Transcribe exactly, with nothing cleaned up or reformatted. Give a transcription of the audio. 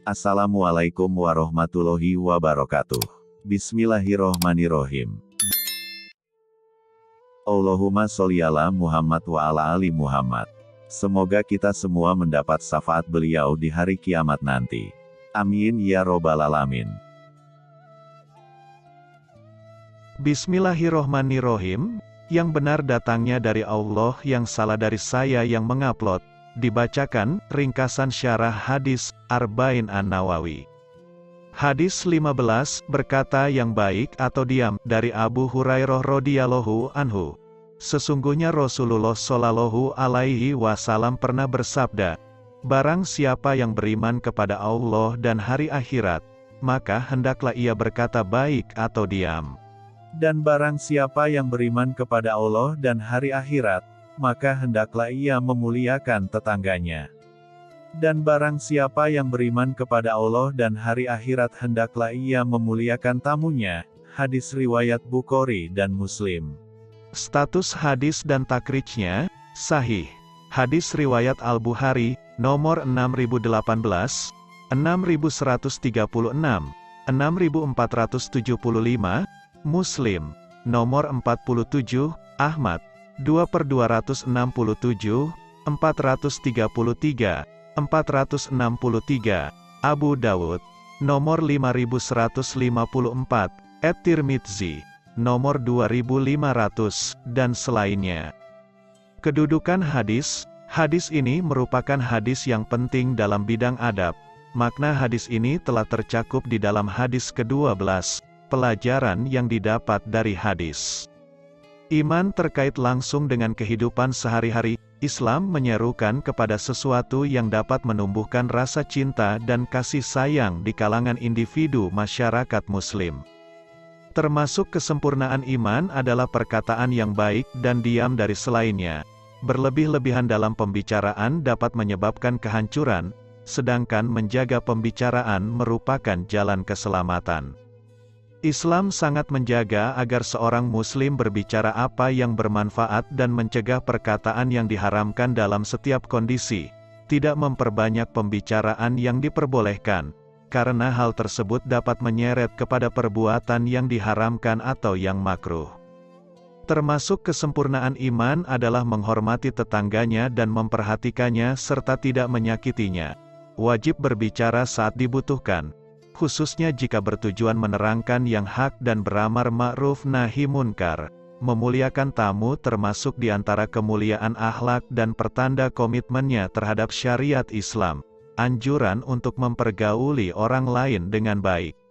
Assalamualaikum warahmatullahi wabarakatuh. Bismillahirrohmanirrohim. Allahumma sholli ala Muhammad wa ala ali Muhammad. Semoga kita semua mendapat syafaat beliau di hari kiamat nanti. Amin ya robbal alamin. Bismillahirrohmanirrohim. Yang benar datangnya dari Allah, yang salah dari saya yang mengupload. Dibacakan, ringkasan syarah hadis, Arba'in An-Nawawi. Hadis lima belas, berkata yang baik atau diam, dari Abu Hurairah radhiyallahu anhu. Sesungguhnya Rasulullah shallallahu alaihi wasallam pernah bersabda, barang siapa yang beriman kepada Allah dan hari akhirat, maka hendaklah ia berkata baik atau diam. Dan barang siapa yang beriman kepada Allah dan hari akhirat, maka hendaklah ia memuliakan tetangganya. Dan barang siapa yang beriman kepada Allah dan hari akhirat, hendaklah ia memuliakan tamunya. Hadis riwayat Bukhari dan Muslim. Status hadis dan takrijnya, sahih. Hadis riwayat Al-Bukhari, nomor enam ribu delapan belas, enam ribu seratus tiga puluh enam, enam ribu empat ratus tujuh puluh lima, Muslim, nomor empat puluh tujuh, Ahmad, dua per dua ratus enam puluh tujuh, empat ratus tiga puluh tiga, empat ratus enam puluh tiga, Abu Dawud, nomor lima ribu seratus lima puluh empat, At-Tirmidzi, nomor dua ribu lima ratus, dan selainnya. Kedudukan hadis, hadis ini merupakan hadis yang penting dalam bidang adab. Makna hadis ini telah tercakup di dalam hadis kedua belas, pelajaran yang didapat dari hadis. Iman terkait langsung dengan kehidupan sehari-hari. Islam menyerukan kepada sesuatu yang dapat menumbuhkan rasa cinta dan kasih sayang di kalangan individu masyarakat Muslim. Termasuk kesempurnaan iman adalah perkataan yang baik dan diam dari selainnya. Berlebih-lebihan dalam pembicaraan dapat menyebabkan kehancuran, sedangkan menjaga pembicaraan merupakan jalan keselamatan. Islam sangat menjaga agar seorang muslim berbicara apa yang bermanfaat dan mencegah perkataan yang diharamkan dalam setiap kondisi, tidak memperbanyak pembicaraan yang diperbolehkan, karena hal tersebut dapat menyeret kepada perbuatan yang diharamkan atau yang makruh. Termasuk kesempurnaan iman adalah menghormati tetangganya dan memperhatikannya serta tidak menyakitinya. Wajib berbicara saat dibutuhkan, khususnya jika bertujuan menerangkan yang hak dan beramar ma'ruf nahi munkar. Memuliakan tamu termasuk di antara kemuliaan akhlak dan pertanda komitmennya terhadap syariat Islam. Anjuran untuk mempergauli orang lain dengan baik.